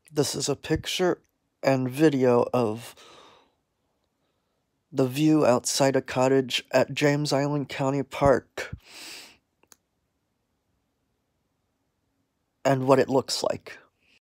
This is a picture and video of the view outside a cottage at James Island County Park and what it looks like.